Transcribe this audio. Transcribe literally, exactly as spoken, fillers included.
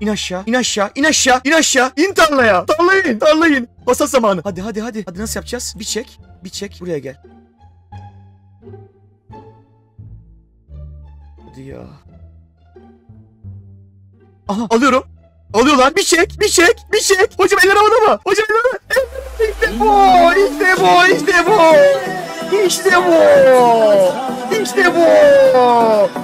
İn aşağı. İn aşağı. İn aşağı. İn aşağı. İn tarlaya. Tarlaya in. Tarlaya in. Basat zamanı. Hadi hadi hadi. Hadi nasıl yapacağız? Bir çek. Bir çek. Buraya gel. Hadi ya. Aha alıyorum. Alıyorlar. Bir çek. Bir çek. Bir çek. Hocam eller havada mı? Hocam eller havada. İşte bu. İşte bu. İşte bu. İşte bu. İşte bu.